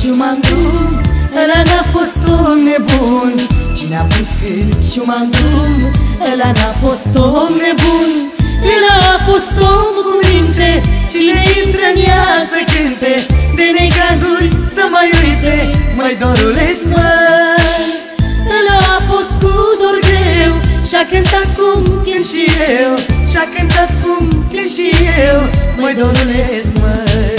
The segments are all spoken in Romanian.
ciumandrum, ăla n-a fost om nebun. Cine a pus în ciumandrum, ăla n-a fost om nebun. Ăla a fost om cu minte, cine intră în ea să cânte, de necazuri să mai uite, măi dorule-s măi. Ăla a fost cu dor greu și-a cântat cum cânt și eu, și-a cântat cum cânt și eu, măi dorule-s măi.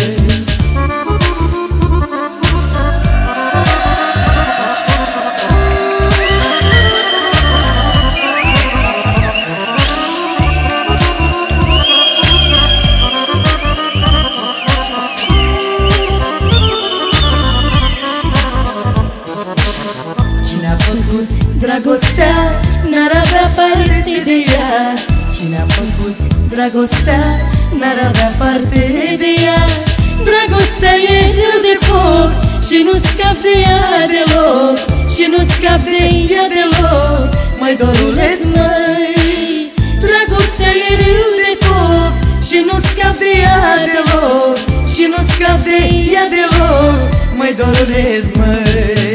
Dragostea n-ar avea parte de ea. Cine a făcut dragostea n-ar avea parte de ea. Dragostea e râu de foc și nu scap de ea deloc, și nu scap de ea deloc, măi dorule-s măi. Dragostea e râu de foc și nu scap de ea deloc, și nu scap de ea deloc, măi dorule-s măi.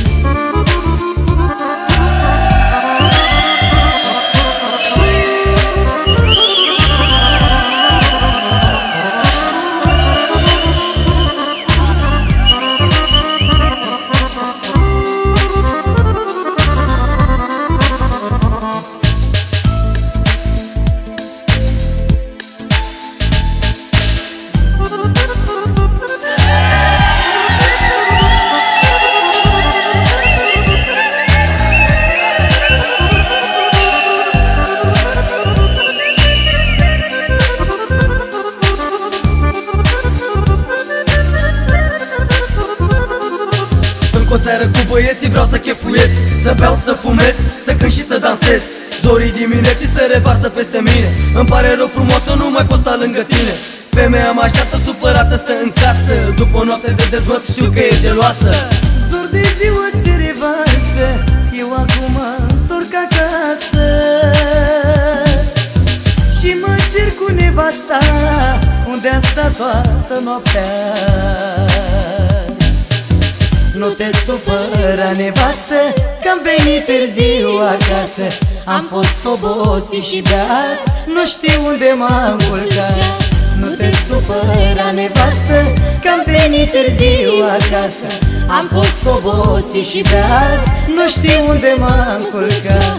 O seară cu băieții vreau să chefuiesc, să beau, să fumez, să cânt și să dansez. Zorii dimineții se revarsă peste mine, îmi pare rău frumoasă, nu mai pot sta lângă tine. Femeia mă așteaptă supărată, stă în casă, după o noapte de dezvăț știu că e geloasă. Zor de ziua se revarsă, eu acum întorc acasă și mă cer cu nevasta, unde a stat toată noaptea. Nu te supăra, nevastă, că-am venit târziu acasă. Am fost obosit și beat, nu știu unde m-am culcat. Nu te supăra, nevastă, că-am venit târziu acasă. Am fost obosit și beat, nu știu unde m-am culcat.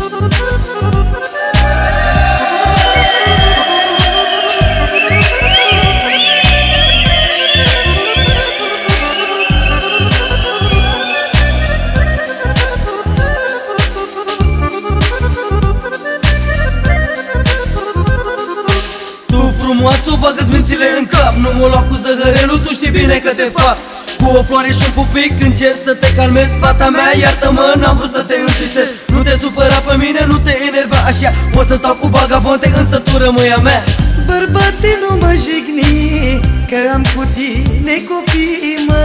Frumoasă, bagă-ți mințile în cap, nu mă lua cu zăhărelul, tu știi bine că te fac. Cu o floare și un pupic încerc să te calmezi. Fata mea, iartă-mă, n-am vrut să te întristez. Nu te supăra pe mine, nu te enerva așa. Pot să stau cu vagabonde, însă tu rămâi a mea. Bărbate, nu mă jigni, că am cu tine copii, mă.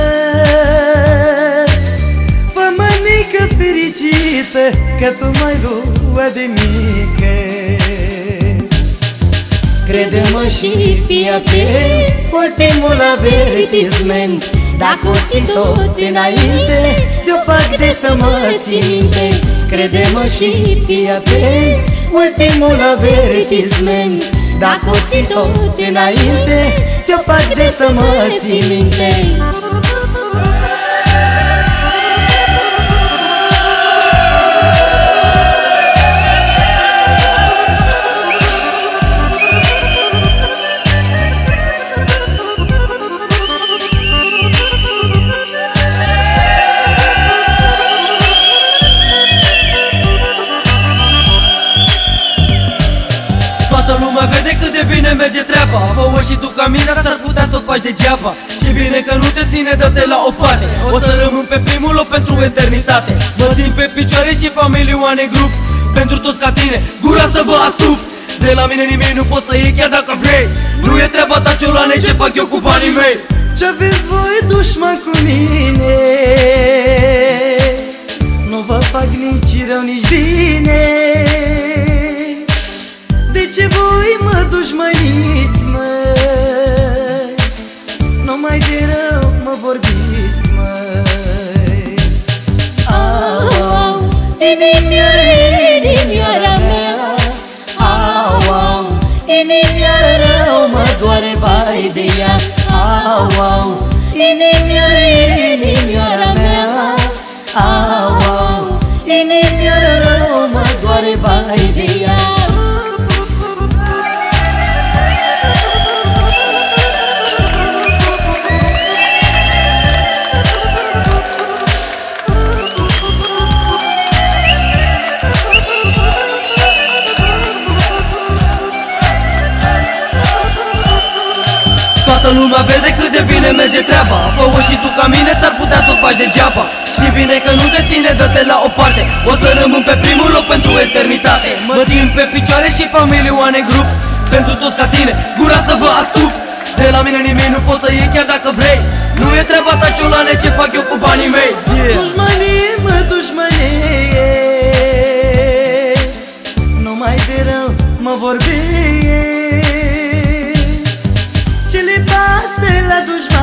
Fă mănică fericită, că tu m-ai luat de mică. Crede-mă și fii atent, ultimul avertisment. Dacă o ții tot înainte, ți-o fac de să mă ții minte. Crede-mă și fii atent, ultimul avertisment. Dacă o ții tot înainte, ți-o fac de să mă ții minte. Lumea vede cât de bine merge treaba. Fă-o și tu ca mine, s-ar putea să o faci degeaba. Știi bine că nu te ține, dă-te la o parte. O să rămân pe primul loc pentru eternitate. Mă țin pe picioare și familioane grup. Pentru toți ca tine, gura să vă astup. De la mine nimic nu poți să iei chiar dacă vrei. Nu e treaba ta, ciolane, ce fac eu cu banii mei. Ce-aveți voi dușman cu mine, nu vă fac nici rău, nici bine. De ce voi mă dușmăniți, mă? Numai de rău mă vorbiți, mă. inimioara mea. Au, au, inimioara rău, mă doare, vai de ea. Au, au, inimioara mea. Au, au, inimioara rău, mă doare, vai de ea. Toată lumea vede cât de bine merge treaba. Fă-o și tu ca mine, s-ar putea să o faci degeaba. Știi bine că nu te ține, dă-te la o parte. O să rămân pe primul loc pentru eternitate. Mă țin pe picioare și fac milioane grup pentru toți ca tine, gura să vă astup. De la mine nimic nu poți să iei chiar dacă vrei. Nu e treaba ta, ciolane, ce fac eu cu banii mei. Dușmanii mă dușmănesc, numai de rău mă vorbesc. Ce le pasă la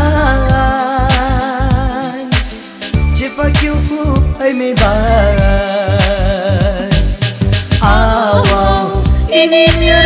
dușmani, ce fac eu cu ai mei bani? Au, au, inimioara